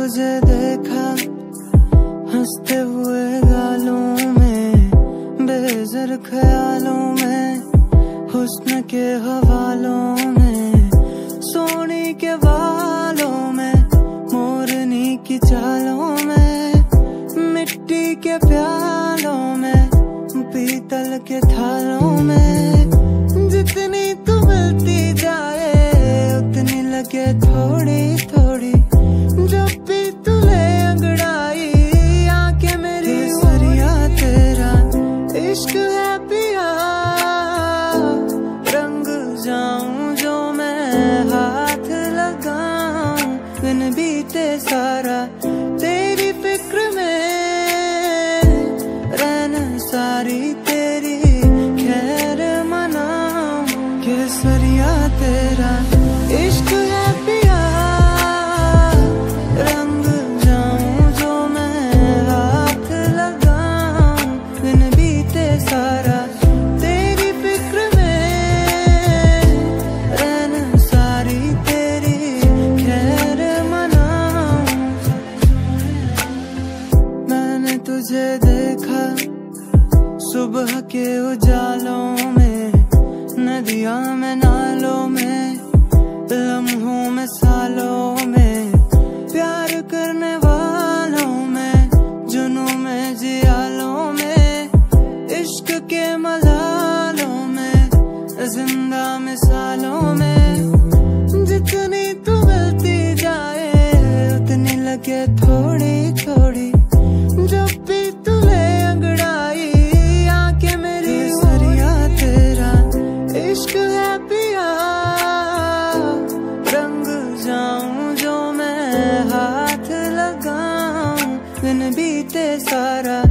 तुझे देखा हंसते हुए गालों में, बेज़र ख्यालों में, हुस्न के हवालों में, सोने के बालों में, मोरनी की चालों में, मिट्टी के प्यालों में, पीतल के थालों में। जितनी तू मिलती जाए उतनी लगे थोड़ी थोड़ी, जब भी तू ले अंगड़ाई आंखें मेरी सरिया तेरा इश्क है पिया। रंग जाऊं जो मैं हाथ लगाऊं, दिन बीते सारा तेरी फिक्र में, रहना सारी तेरी खैर मनाऊं। केसरिया तेरा इश्क है पिया। रंग जाऊं जो मैं हाथ लगाऊं, दिन बीते सारा तेरी फिक्र में, रहना सारी तेरी खैर मनाऊं। मैंने तुझे देखा सुबह के उजालों में, नदियां में नालों में, लम्हों में सालों में, प्यार करने वालों में, जुनूं में जियालों में, इश्क के मलालों में, जिंदा मिसालों में। जितनी तू मिलती जाए उतनी लगे थोड़ी थोड़ी, जब भी तू ले अंगड़ाई आंखें मेरी सरिया तेरा इश्क है पिया। रंग जाऊं जो मैं हाथ लगाऊं, दिन बीते सारा